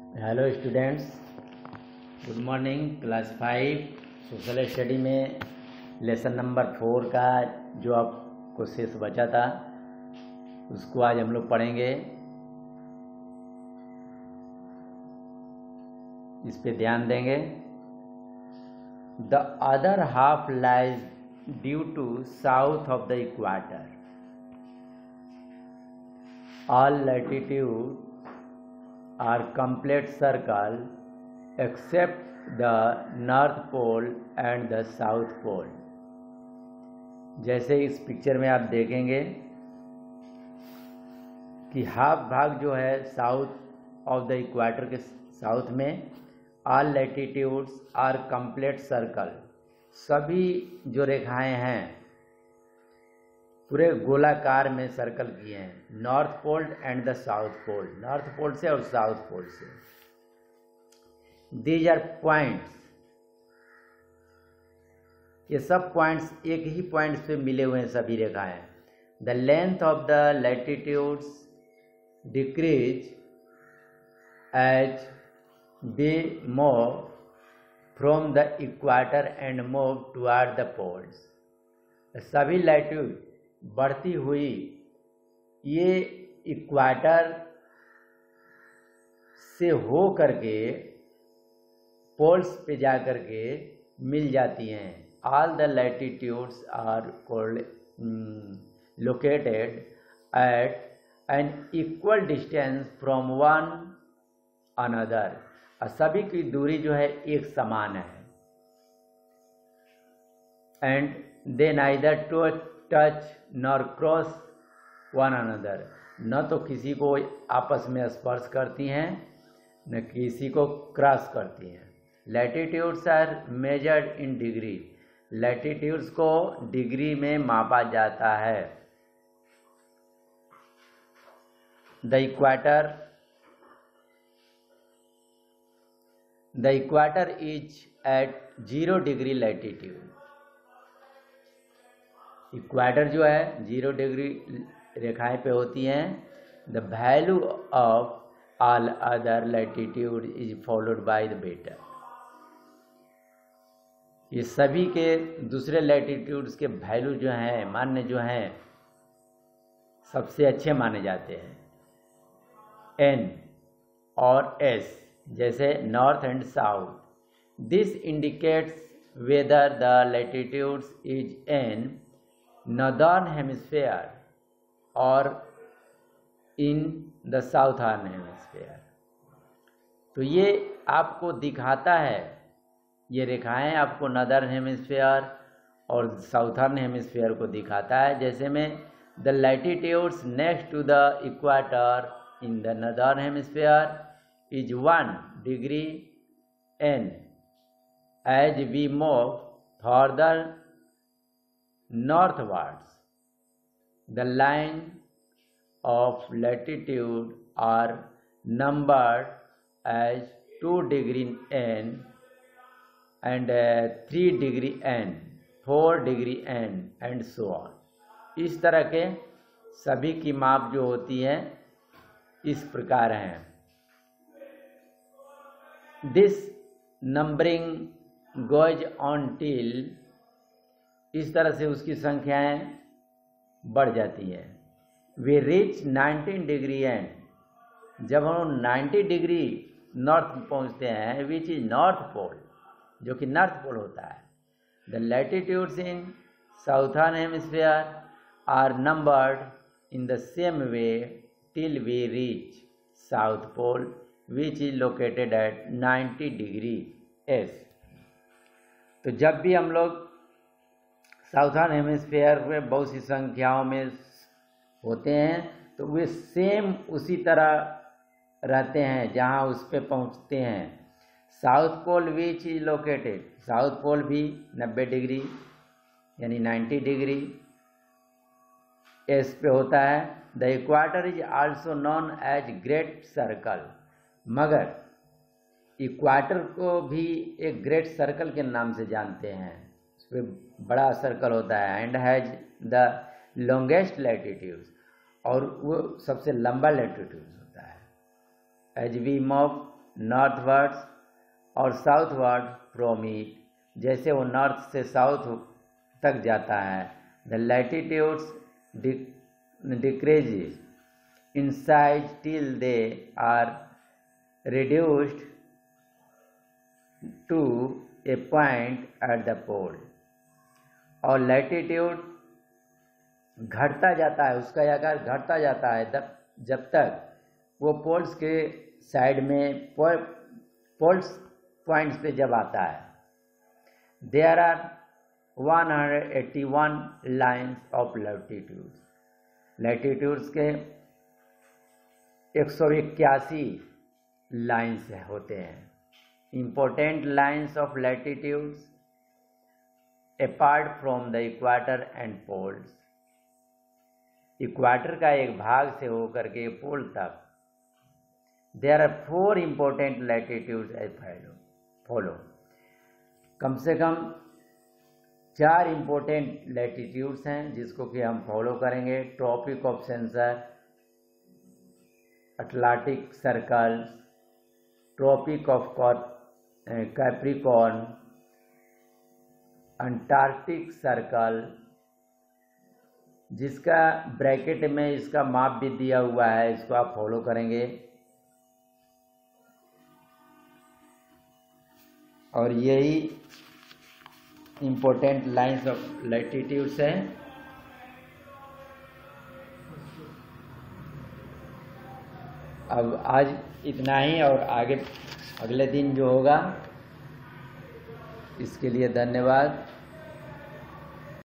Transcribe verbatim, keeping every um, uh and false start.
Hello students, good morning. Class five social study में lesson number four का जो आपको शेष बचा था उसको आज हम लोग पढ़ेंगे। इस पे ध्यान देंगे। The other half lies due to south of the equator. All latitude are complete circle except the north pole and the south pole। जैसे इस पिक्चर में आप देखेंगे कि हाफ भाग जो है साउथ ऑफ द इक्वाटर के साउथ में all latitudes are complete circle, सभी जो रेखाएं हैं पूरे गोलाकार में सर्कल किए हैं। North pole and the south pole, north pole से और साउथ पोल से। दीज आर पॉइंट्स, ये सब पॉइंट्स एक ही पॉइंट्स पे मिले हुए हैं सभी रेखाएं। The length of the latitudes decrease as they move from the equator and move toward the poles. सभी लैटिट्यूड बढ़ती हुई ये इक्वाटर से हो करके पोल्स पे जा करके मिल जाती हैं। All the latitudes are called located at an equal distance from one another. और सभी की दूरी जो है एक समान है। And they neither to touch nor cross one another, न तो किसी को आपस में स्पर्श करती हैं न किसी को क्रॉस करती हैं। Latitudes are measured in degree, latitudes को डिग्री में मापा जाता है। The equator the equator is at zero degree latitude. Equator जो है जीरो डिग्री रेखाएं पे होती हैं। The value of all other latitude is followed by the letter. ये सभी के दूसरे लैटिट्यूड्स के वैल्यू जो हैं, मान्य जो हैं, सबसे अच्छे माने जाते हैं। एन और एस, जैसे north and south. This indicates whether the latitudes is an northern hemisphere और इन द साउथर्न हेमिस्फीयर। तो ये आपको दिखाता है, ये रेखाएं आपको नॉर्दर्न हेमिस्फीयर और साउथर्न हेमिस्फीयर को दिखाता है। जैसे में the latitudes next to the equator in the northern hemisphere is one degree N. As we move further northwards, the line of latitude are numbered as two degree n and uh, three degree n, four degree n and so on। इस तरह के सभी की माप जो होती है इस प्रकार हैं। This numbering goes on till, इस तरह से उसकी संख्याएं बढ़ जाती हैं। We reach nineteen degree and, जब हम नाइन्टी डिग्री नॉर्थ पहुंचते हैं, विच इज नॉर्थ पोल, जो कि नॉर्थ पोल होता है। The latitudes in southern hemisphere are numbered in the same way till we reach south pole which is located at ninety degree S. तो जब भी हम लोग साउथर्न हेमिस्फीयर में बहुत सी संख्याओं में होते हैं तो वे सेम उसी तरह रहते हैं जहां उस पे पहुंचते हैं। South pole which is located, south pole भी नब्बे डिग्री यानी नब्बे डिग्री एस पे होता है। The equator is also known as great circle, मगर इक्वाटर को भी एक ग्रेट सर्कल के नाम से जानते हैं। बड़ा सर्कल होता है। And has the longest latitude, और वो सबसे लंबा लैटिट्यूड होता है। एज वी मूव नॉर्थवर्ड्स और साउथवर्ड फ्रॉम इट, जैसे वो नॉर्थ से साउथ तक जाता है। The latitudes decreases in size till they are reduced to a point at the pole, और लैटिट्यूड घटता जाता है, उसका आकार घटता जाता है तब जब तक वो पोल्स के साइड में पोल्स पॉइंट्स पे जब आता है। There are one hundred eighty one lines of latitudes, latitudes के एक सौ इक्यासी लाइन्स होते हैं। Important lines of latitudes apart from the equator and poles, equator का एक भाग से होकर के पोल तक। There are four important latitudes as follow follow कम से कम चार इम्पोर्टेंट लैटिट्यूड्स हैं जिसको कि हम फॉलो करेंगे। Tropic of Cancer, Atlantic circle, tropic of Capricorn, Antarctic circle, जिसका ब्रैकेट में इसका माप भी दिया हुआ है, इसको आप फॉलो करेंगे। और यही इम्पोर्टेंट लाइंस ऑफ लैटिट्यूड्स हैं। अब आज इतना ही, और आगे अगले दिन जो होगा इसके लिए धन्यवाद।